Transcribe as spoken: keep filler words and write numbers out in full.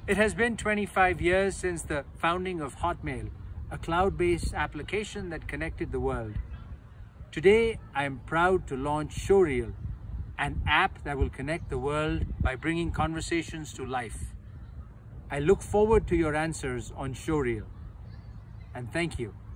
It has been twenty-five years since the founding of Hotmail, a cloud-based application that connected the world. Today, I am proud to launch ShowReel, an app that will connect the world by bringing conversations to life. I look forward to your answers on ShowReel. And thank you.